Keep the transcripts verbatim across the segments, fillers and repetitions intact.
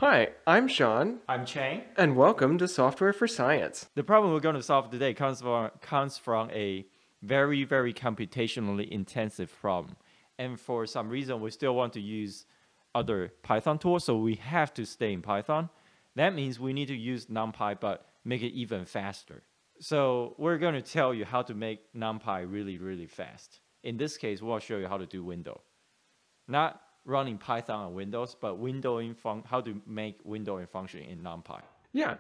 Hi, I'm Sean, I'm Chang. and welcome to Software for Science. The problem we're going to solve today comes from, comes from a very, very computationally intensive problem. And for some reason, we still want to use other Python tools, so we have to stay in Python. That means we need to use NumPy, but make it even faster. So we're going to tell you how to make NumPy really, really fast. In this case, we'll show you how to do window. Not running Python on Windows, but windowing fun how to make windowing function in NumPy. Yeah,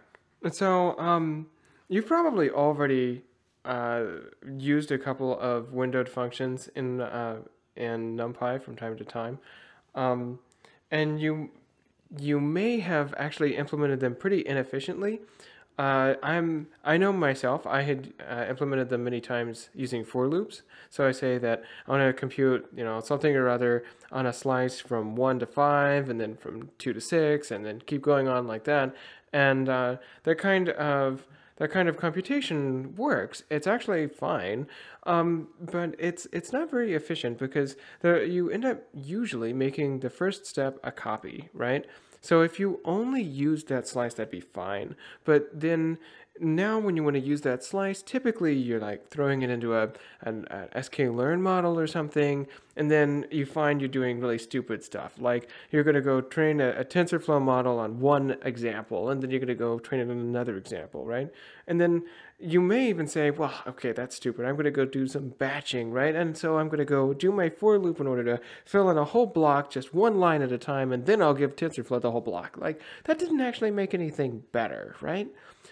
so um, you've probably already uh, used a couple of windowed functions in uh, in NumPy from time to time, um, and you you may have actually implemented them pretty inefficiently. Uh, I'm I know myself. I had uh, implemented them many times using for loops. So I say that I want to compute, you know, something or other on a slice from one to five, and then from two to six, and then keep going on like that. And uh, that kind of that kind of computation works. It's actually fine, um, but it's it's not very efficient because there, you end up usually making the first step a copy, right? So if you only use that slice, that'd be fine. But then now when you want to use that slice, typically you're like throwing it into a an, a scikit-learn model or something, and then you find you're doing really stupid stuff. Like you're going to go train a, a TensorFlow model on one example, and then you're going to go train it on another example, right? And then you may even say, well, okay, that's stupid. I'm going to go do some batching, right? And so I'm going to go do my for loop in order to fill in a whole block, just one line at a time, and then I'll give TensorFlow the whole block. Like, that didn't actually make anything better, right?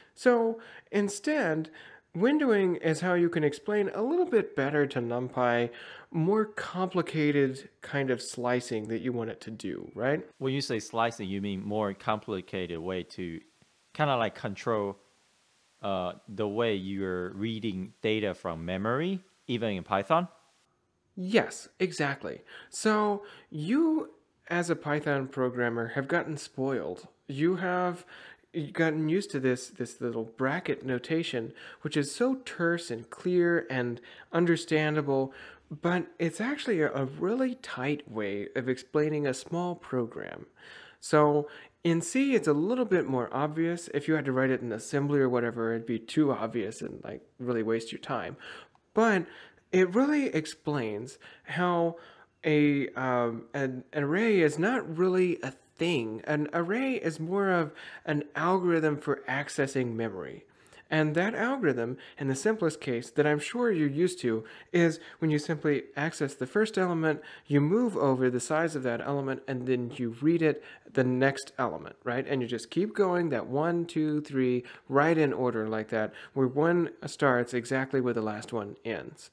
So instead, windowing is how you can explain a little bit better to NumPy more complicated kind of slicing that you want it to do, right? When you say slicing, you mean more complicated way to kind of like control uh, the way you're reading data from memory, even in Python? Yes, exactly. So you, as a Python programmer, have gotten spoiled. You have gotten used to this this little bracket notation, which is so terse and clear and understandable, but it's actually a, a really tight way of explaining a small program. So in C, it's a little bit more obvious. If you had to write it in assembly or whatever, it'd be too obvious and like really waste your time. But it really explains how a um, an array is not really a thing. An array is more of an algorithm for accessing memory. And that algorithm, in the simplest case that I'm sure you're used to, is when you simply access the first element, you move over the size of that element, and then you read it the next element, right? And you just keep going that one, two, three, right in order like that, where one starts exactly where the last one ends.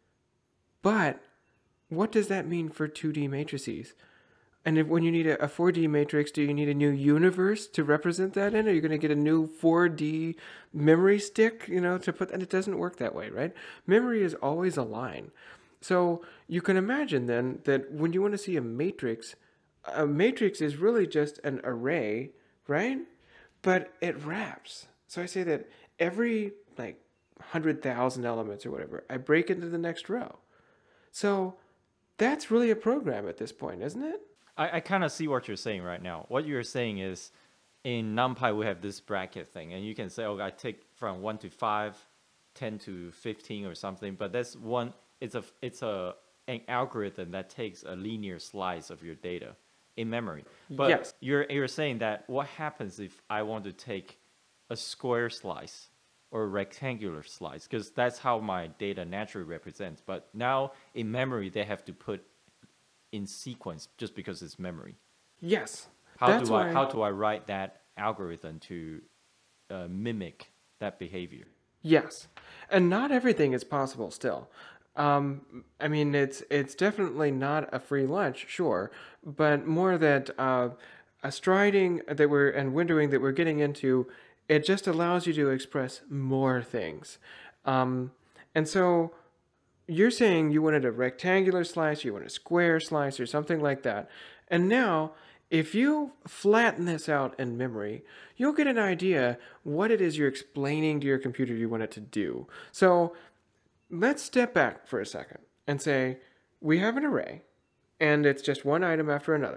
But what does that mean for two D matrices? And if, when you need a, a four D matrix, do you need a new universe to represent that in? Are you going to get a new four D memory stick, you know, to put, and it doesn't work that way, right? Memory is always a line. So you can imagine then that when you want to see a matrix, a matrix is really just an array, right? But it wraps. So I say that every like one hundred thousand elements or whatever, I break into the next row. So that's really a program at this point, isn't it? I, I kind of see what you're saying right now. What you're saying is in NumPy, we have this bracket thing, and you can say, oh, I take from one to five, ten to fifteen or something, but that's one, it's a, it's a, an algorithm that takes a linear slice of your data in memory. But Yes. you're, you're saying that what happens if I want to take a square slice or a rectangular slice, because that's how my data naturally represents. But now in memory, they have to put in sequence just because it's memory. Yes. How That's do I why... how do I write that algorithm to uh, mimic that behavior? Yes. And not everything is possible still. Um, I mean, it's it's definitely not a free lunch, sure, but more that uh, a striding that we're and windowing that we're getting into, it just allows you to express more things. Um, and so you're saying you wanted a rectangular slice, you want a square slice, or something like that. And now, if you flatten this out in memory, you'll get an idea what it is you're explaining to your computer you want it to do. So let's step back for a second and say, we have an array, and it's just one item after another.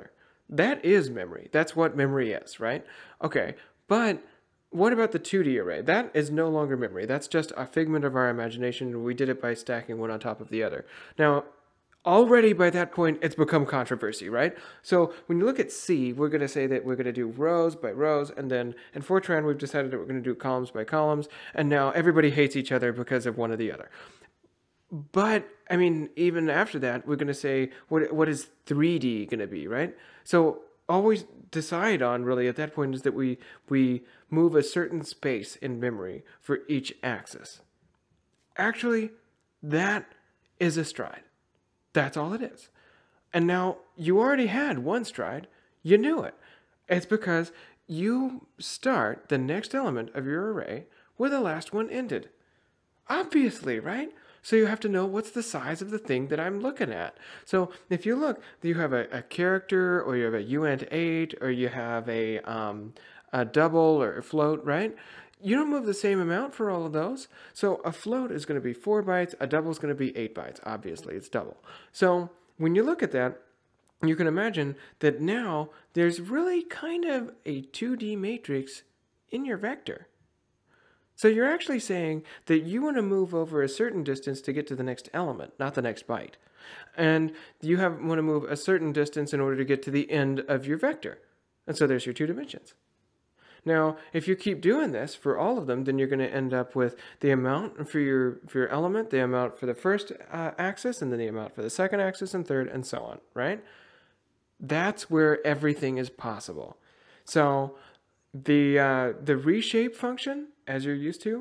That is memory. That's what memory is, right? Okay, but what about the two D array? That is no longer memory. That's just a figment of our imagination. We did it by stacking one on top of the other. Now, already by that point, it's become controversy, right? So when you look at C, we're going to say that we're going to do rows by rows, and then in Fortran, we've decided that we're going to do columns by columns, and now everybody hates each other because of one or the other. But I mean, even after that, we're going to say what what is three D going to be, right? So always decide on really at that point is that we we move a certain space in memory for each axis. Actually, that is a stride. That's all it is. And now you already had one stride. You knew it. It's because you start the next element of your array where the last one ended. Obviously, right? So you have to know what's the size of the thing that I'm looking at. So if you look, you have a, a character, or you have a uint eight, or you have a, um, a double or a float, right? You don't move the same amount for all of those. So a float is going to be four bytes, a double is going to be eight bytes. Obviously, it's double. So when you look at that, you can imagine that now there's really kind of a two D matrix in your vector. So you're actually saying that you want to move over a certain distance to get to the next element, not the next byte. And you have, want to move a certain distance in order to get to the end of your vector. And so there's your two dimensions. Now, if you keep doing this for all of them, then you're going to end up with the amount for your, for your element, the amount for the first uh, axis, and then the amount for the second axis and third, and so on, right? That's where everything is possible. So the, uh, the reshape function, as you're used to,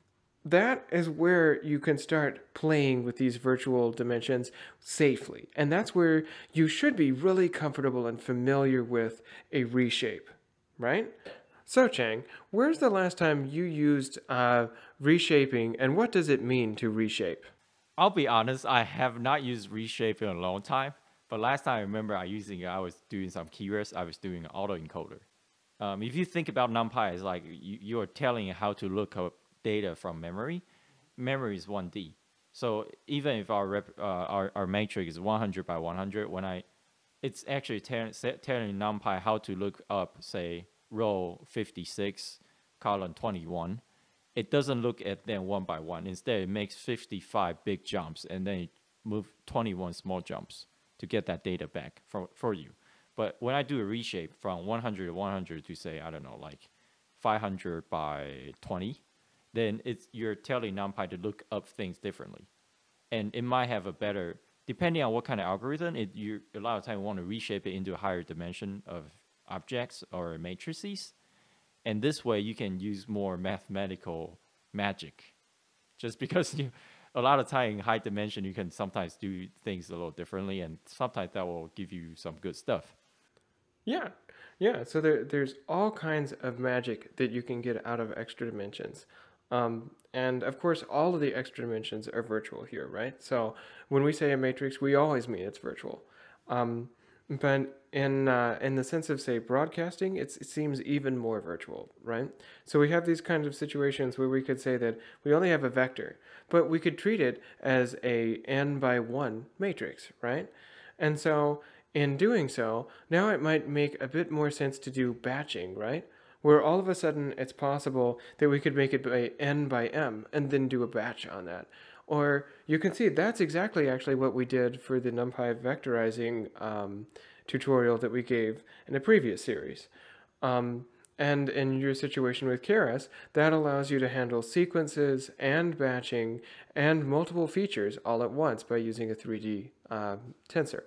that is where you can start playing with these virtual dimensions safely. And that's where you should be really comfortable and familiar with a reshape, right? So Chang, where's the last time you used uh, reshaping, and what does it mean to reshape? I'll be honest, I have not used reshape in a long time. But last time I remember I using it, I was doing some keras. I was doing an autoencoder. Um, if you think about Numpy, it's like you, you're telling it how to look up data from memory. Memory is one D. So even if our rep, uh, our, our matrix is one hundred by one hundred, when I, it's actually telling Numpy how to look up, say, row fifty-six, column twenty-one. It doesn't look at them one by one. Instead, it makes fifty-five big jumps, and then it moves twenty-one small jumps to get that data back for, for you. But when I do a reshape from one hundred to one hundred to say, I don't know, like five hundred by twenty, then it's you're telling Numpy to look up things differently. And it might have a better, depending on what kind of algorithm, it, you a lot of time want to reshape it into a higher dimension of objects or matrices. And this way you can use more mathematical magic. Just because you, a lot of time in high dimension, you can sometimes do things a little differently, and sometimes that will give you some good stuff. Yeah, yeah. So there, there's all kinds of magic that you can get out of extra dimensions. Um, and of course, all of the extra dimensions are virtual here, right? So when we say a matrix, we always mean it's virtual. Um, but in uh, in the sense of, say, broadcasting, it's, it seems even more virtual, right? So we have these kinds of situations where we could say that we only have a vector, but we could treat it as a n by one matrix, right? And so in doing so, now it might make a bit more sense to do batching, right? Where all of a sudden it's possible that we could make it by n by m and then do a batch on that. Or you can see that's exactly actually what we did for the NumPy vectorizing um, tutorial that we gave in a previous series. Um, and in your situation with keras, that allows you to handle sequences and batching and multiple features all at once by using a three D uh, tensor.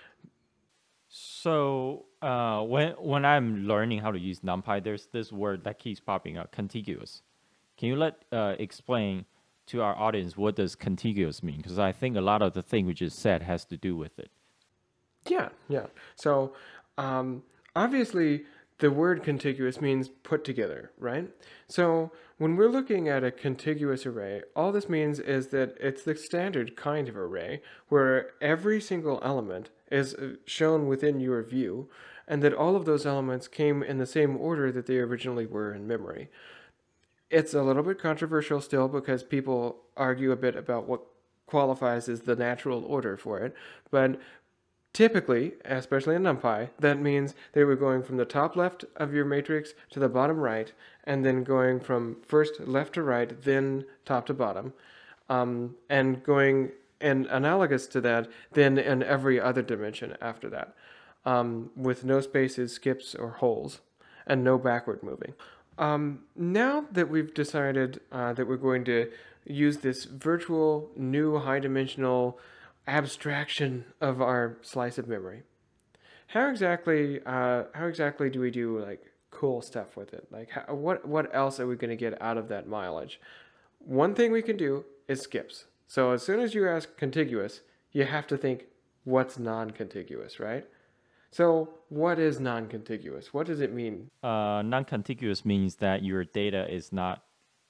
So uh, when when I'm learning how to use NumPy, there's this word that keeps popping up, contiguous. Can you let uh, explain to our audience what does contiguous mean? Because I think a lot of the thing we just said has to do with it. Yeah, yeah. So um, obviously the word contiguous means put together, right? So when we're looking at a contiguous array, all this means is that it's the standard kind of array where every single element is shown within your view, and that all of those elements came in the same order that they originally were in memory. It's a little bit controversial still because people argue a bit about what qualifies as the natural order for it, but Typically, especially in Numpy, that means they were going from the top left of your matrix to the bottom right, and then going from first left to right, then top to bottom, um, and going, and analogous to that, then in every other dimension after that, um, with no spaces, skips, or holes, and no backward moving. Um, now that we've decided uh, that we're going to use this virtual new high dimensional abstraction of our slice of memory, how exactly uh, how exactly do we do like cool stuff with it? Like how, what what else are we going to get out of that mileage? One thing we can do is skips. So as soon as you ask contiguous, you have to think what's non-contiguous, right? So what is non-contiguous? What does it mean? Uh, non-contiguous means that your data is not,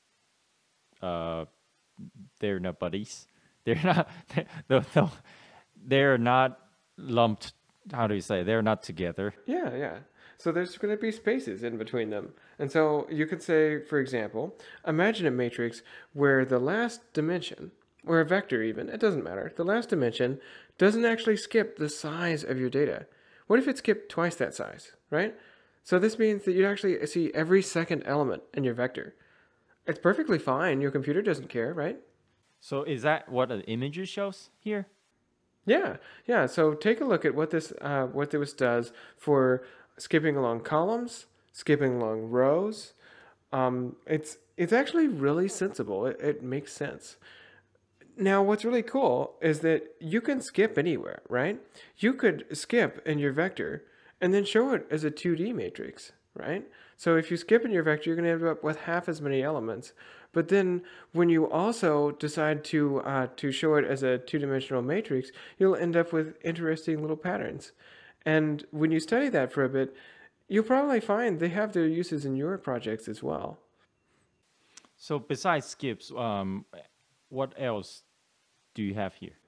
uh, they're not buddies. They're not, they're, they're, they're not lumped. How do you say? They're not together. Yeah, yeah. So there's going to be spaces in between them. And so you could say, for example, imagine a matrix where the last dimension, or a vector even, it doesn't matter, the last dimension doesn't actually skip the size of your data. What if it skipped twice that size, right? So this means that you'd actually see every second element in your vector. It's perfectly fine. Your computer doesn't care, right? So is that what an image shows here? Yeah, yeah. So take a look at what this uh, what this does for skipping along columns, skipping along rows. Um, it's it's actually really sensible. It, it makes sense. Now, what's really cool is that you can skip anywhere, right? You could skip in your vector and then show it as a two D matrix, right? So if you skip in your vector, you're going to end up with half as many elements. But then when you also decide to uh, to show it as a two-dimensional matrix, you'll end up with interesting little patterns. And when you study that for a bit, you'll probably find they have their uses in your projects as well. So besides skips, um, what else do you have here?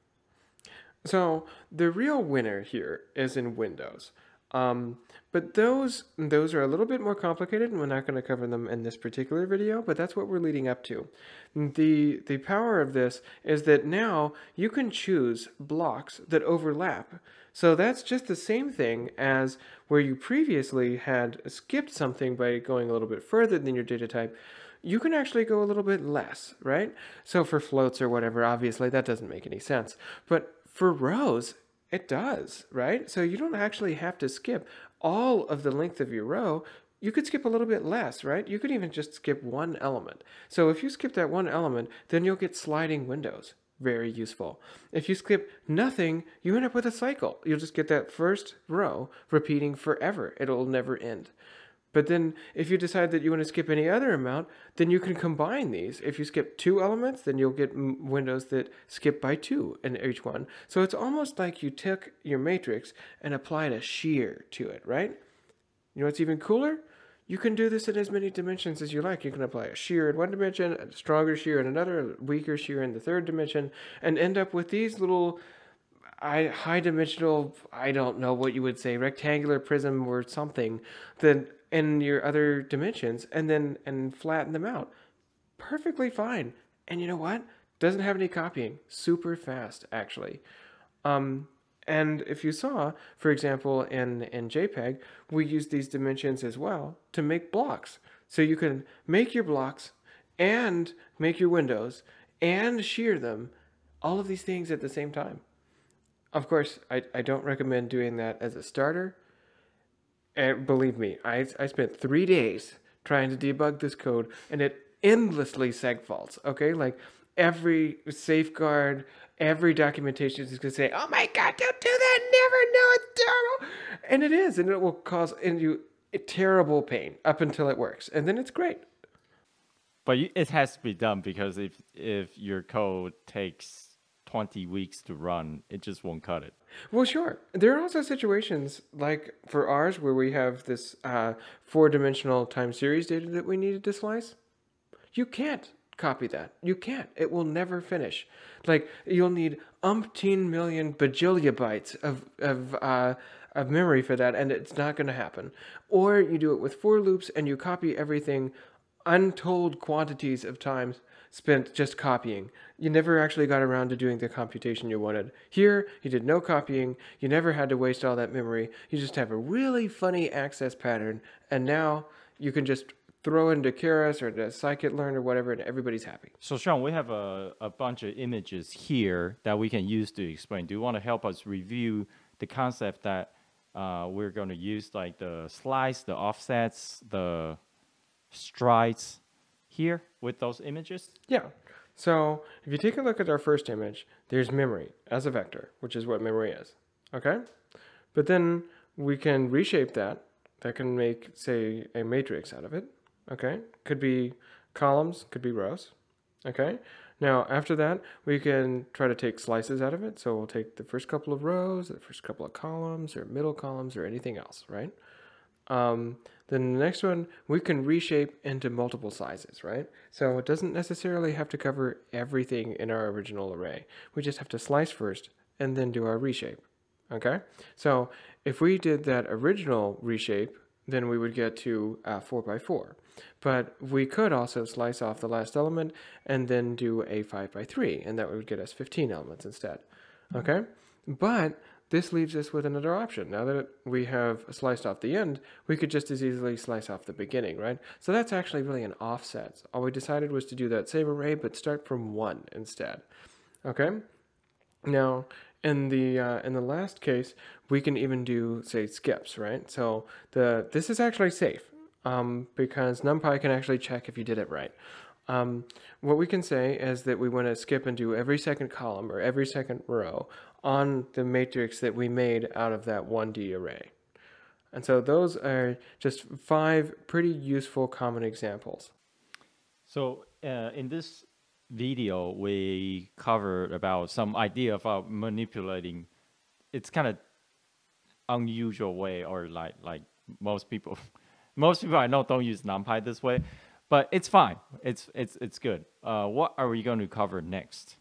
So the real winner here is in Windows. Um, but those those are a little bit more complicated, and we're not going to cover them in this particular video, but that's what we're leading up to. The, the power of this is that now you can choose blocks that overlap. So that's just the same thing as where you previously had skipped something by going a little bit further than your data type. You can actually go a little bit less, right? So for floats or whatever, obviously that doesn't make any sense. But for rows, it does, right? So you don't actually have to skip all of the length of your row. You could skip a little bit less, right? You could even just skip one element. So if you skip that one element, then you'll get sliding windows. Very useful. If you skip nothing, you end up with a cycle. You'll just get that first row repeating forever. It'll never end. But then if you decide that you want to skip any other amount, then you can combine these. If you skip two elements, then you'll get windows that skip by two in each one. So it's almost like you took your matrix and applied a shear to it, right? You know what's even cooler? You can do this in as many dimensions as you like. You can apply a shear in one dimension, a stronger shear in another, a weaker shear in the third dimension, and end up with these little high dimensional, I don't know what you would say, rectangular prism or something that in your other dimensions, and then and flatten them out. Perfectly fine. And you know what? Doesn't have any copying. Super fast, actually. Um, and if you saw, for example, in, in JPEG, we use these dimensions as well to make blocks. So you can make your blocks and make your windows and shear them, all of these things at the same time. Of course, I, I don't recommend doing that as a starter. And believe me, I, I spent three days trying to debug this code, and it endlessly seg faults, okay? Like, every safeguard, every documentation is going to say, oh my god, don't do that, never, no, it's terrible. And it is, and it will cause you a terrible pain up until it works, and then it's great. But it has to be done, because if if your code takes twenty weeks to run, it just won't cut it. Well, sure. There are also situations like for ours where we have this uh, four-dimensional time series data that we needed to slice. You can't copy that. You can't. It will never finish. Like, you'll need umpteen million bajillion bytes of, of, uh, of memory for that, and it's not going to happen. Or you do it with for loops and you copy everything untold quantities of times spent just copying. You never actually got around to doing the computation you wanted. Here, you did no copying. You never had to waste all that memory. You just have a really funny access pattern, and now you can just throw into keras or to scikit-learn or whatever, and everybody's happy. So Sean, we have a, a bunch of images here that we can use to explain. Do you want to help us review the concept that uh, we're going to use, like the slice, the offsets, the strides here with those images? Yeah. So if you take a look at our first image, there's memory as a vector, which is what memory is. Okay? But then we can reshape that. That can make, say, a matrix out of it. Okay? Could be columns, could be rows. Okay? Now, after that, we can try to take slices out of it. So we'll take the first couple of rows, the first couple of columns, or middle columns, or anything else, right? Um, then the next one, we can reshape into multiple sizes, right? So it doesn't necessarily have to cover everything in our original array. We just have to slice first and then do our reshape, okay? So if we did that original reshape, then we would get to uh, four by four. But we could also slice off the last element and then do a five by three, and that would get us fifteen elements instead, okay? But this leaves us with another option. Now that we have sliced off the end, we could just as easily slice off the beginning, right? So that's actually really an offset. All we decided was to do that same array, but start from one instead, okay? Now, in the uh, in the last case, we can even do, say, skips, right? So the this is actually safe um, because Numpy can actually check if you did it right. Um, what we can say is that we want to skip and do every second column or every second row on the matrix that we made out of that one D array. And so those are just five pretty useful common examples. So uh, in this video, we covered about some idea about manipulating. It's kind of unusual way, or like like most people, most people I know don't use Numpy this way, but it's fine. It's it's it's good. Uh, what are we going to cover next?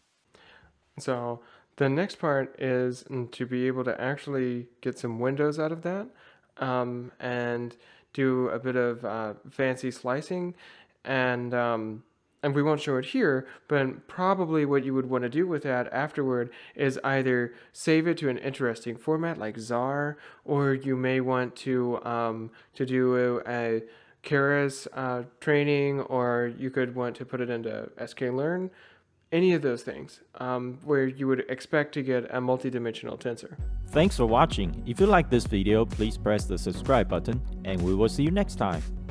So the next part is to be able to actually get some windows out of that um, and do a bit of uh, fancy slicing, and um, and we won't show it here, but probably what you would want to do with that afterward is either save it to an interesting format like Z A R, or you may want to um, to do a, a keras uh, training, or you could want to put it into scikit-learn. Any of those things um, where you would expect to get a multidimensional tensor. Thanks for watching. If you like this video, please press the subscribe button, and we will see you next time.